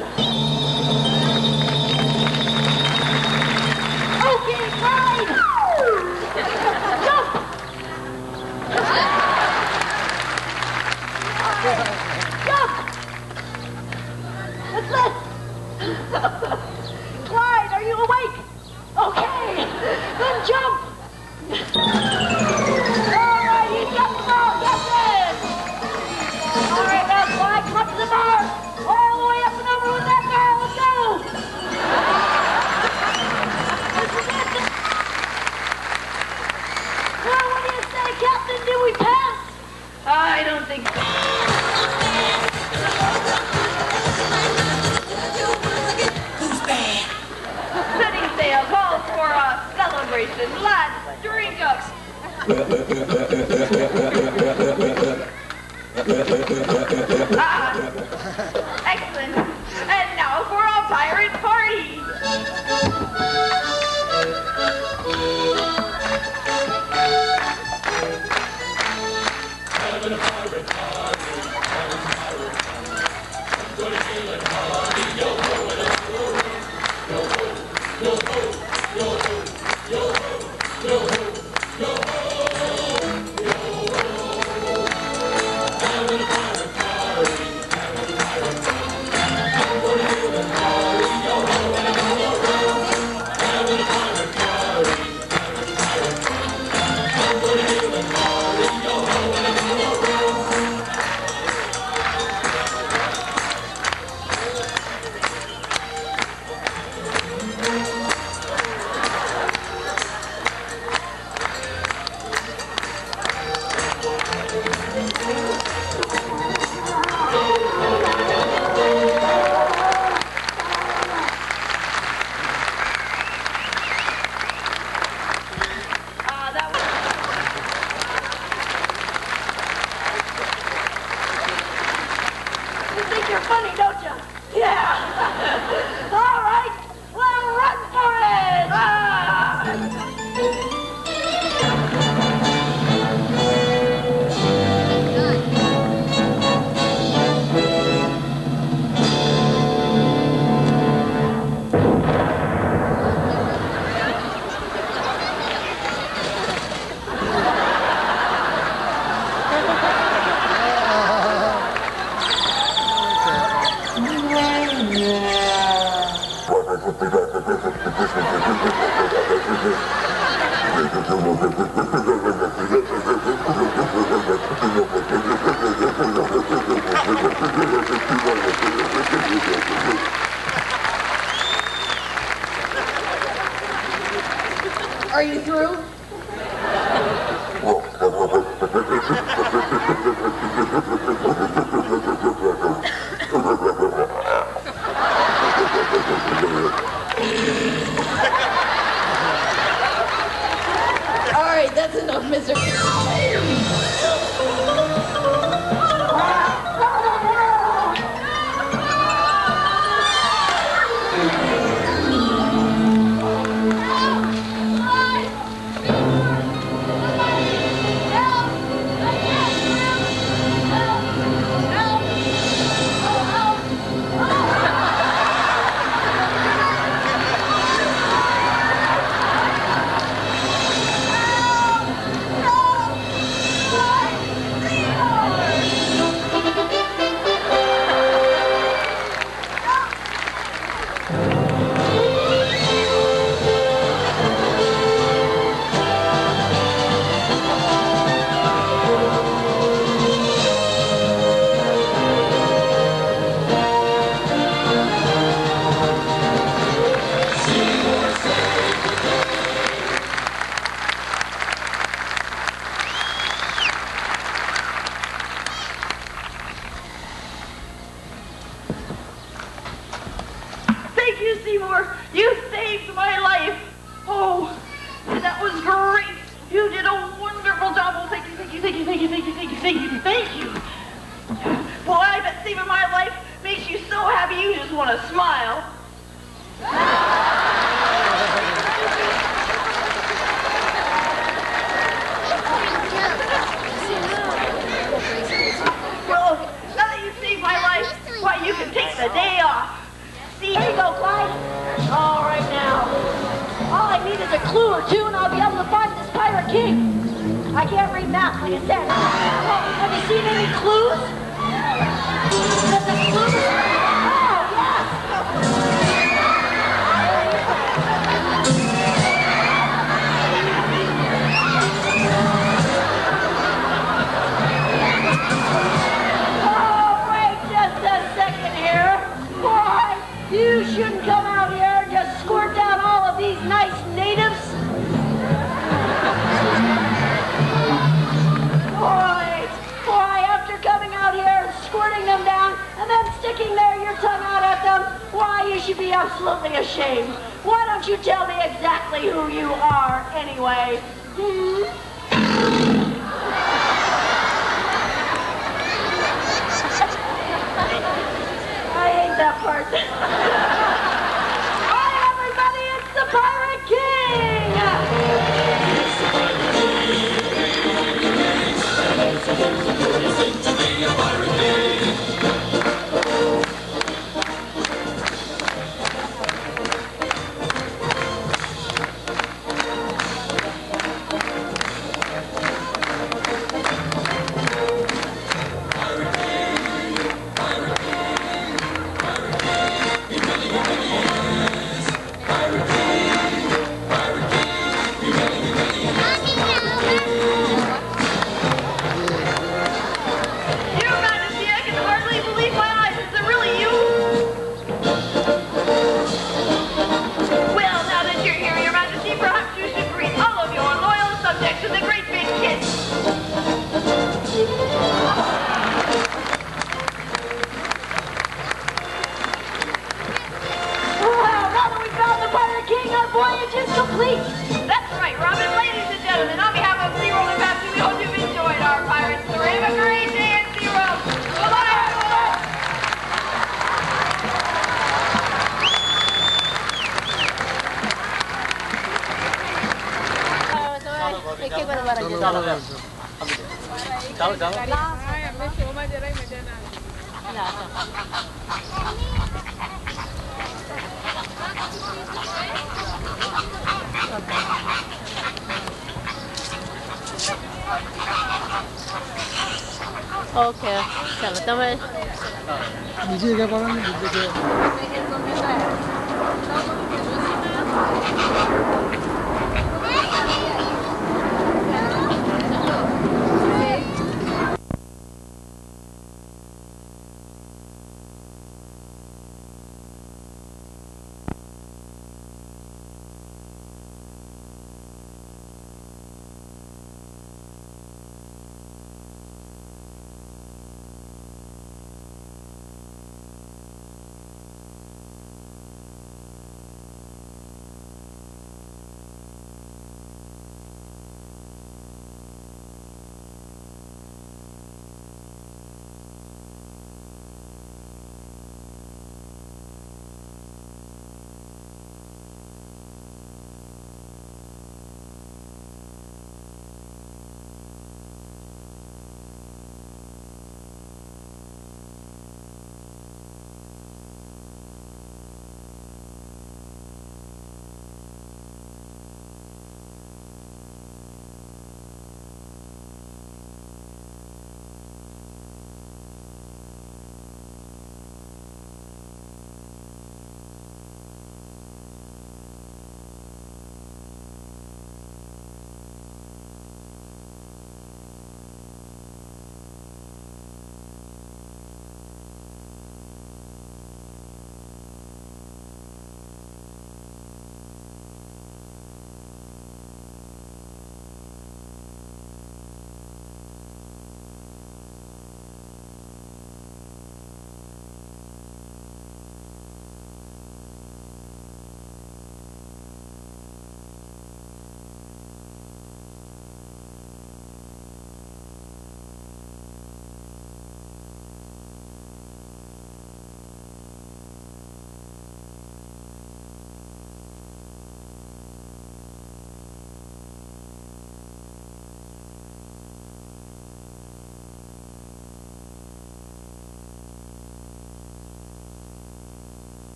Okay, Clyde! Jump! Jump! What's this? Clyde, are you awake? Okay, then jump! All right, you got the ball, Captain! All right, now, Clyde, come up to the bar. All celebration. Lads, drink up. Ah, excellent. And now for our pirate party. Having a pirate party, having a pirate party. I'm gonna kill it party, yo ho, and a ho, yo ho, yo ho, yo ho, yo ho, yo ho, yo ho, yo ho. Having a pirate party, having a pirate party. I'm gonna kill it party, yo ho, and a ho, having a pirate party, having a pirate party. I'm gonna kill it party, yo ho, and a ho. You think you're funny, don't you? Yeah. All right. Well, run for it. Ah! Are you through? All right, that's enough, Mister Thank you, Seymour. You saved my life. Oh, that was great. You did a wonderful job. Well, thank you, thank you, thank you, thank you, thank you, thank you, thank you, thank you. Well, I bet saving my life makes you so happy you just want to smile. Well, now that you saved my life, why, you can take the day off. See, Here you go, Clyde. All right now. All I need is a clue or two, and I'll be able to find this pirate king. I can't read maps, like I said. Well, have you seen any clues? Does it clues? Oh, yes. Oh, wait just a second here. Why, you shouldn't come out here and just squirt down all of these nice natives. Boy, boy, after coming out here and squirting them down and then sticking there your tongue out at them, why, you you should be absolutely ashamed. Why don't you tell me exactly who you are, anyway? Hmm? I hate that part. Hi, everybody, it's the Pirate King! To be a pirate king. Voyage is complete! That's right, Robin. Ladies and gentlemen, on behalf of SeaWorld and Pepsi, we hope you've enjoyed our pirate story. Have a great day at SeaWorld. Bye-bye, everyone! Chalo, chalo. Okay, चलो तो मैं मुझे क्या पता नहीं